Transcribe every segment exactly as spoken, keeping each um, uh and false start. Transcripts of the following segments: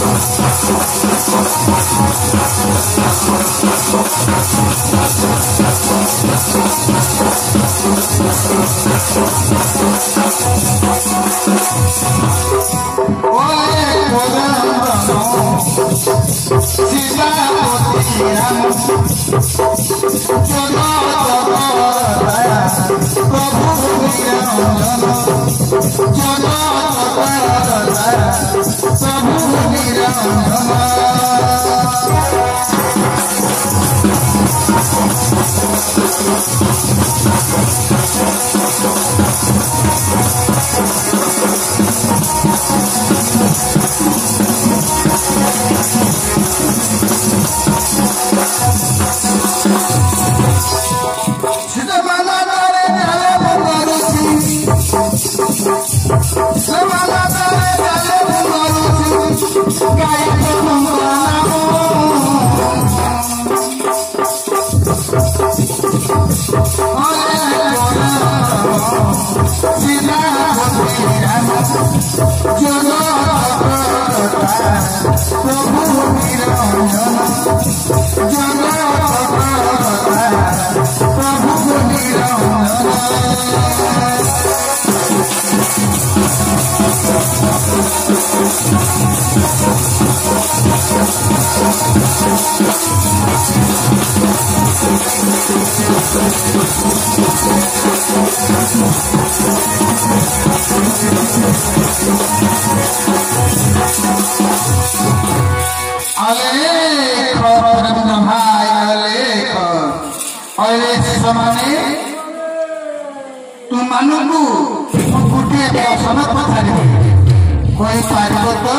कोई पारिबो तो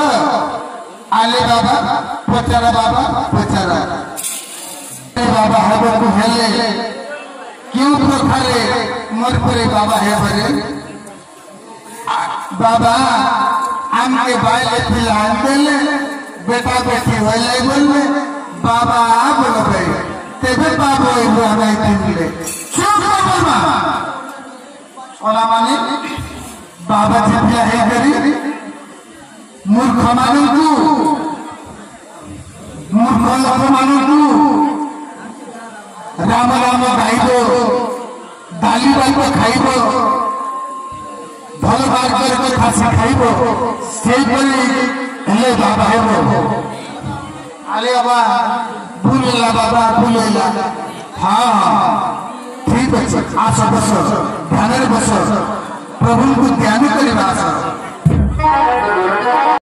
आले बाबा पचारा बाबा पचारा बाबा हबो को हेले क्यों प्रखारे मोर परे बाबा है बरे बाबा आम के बाइले पिलान देले बेटा बेटी होले बोले बाबा बोल भाई तेबे बाबा इबो हमाई तिंगले चुप बाबा ओला माने बाबा जिया है करी मूर्ख मानू मूर्ख लोक मानू राम राम गाइब डाली डाल खाइब भल बार कर खासी खाइब से हेले बाबा हेब आले बाबा भूलेला बाबा भूलेला हाँ ठीक अच्छे आस बस ध्यान बस प्रभु को ध्यान करवा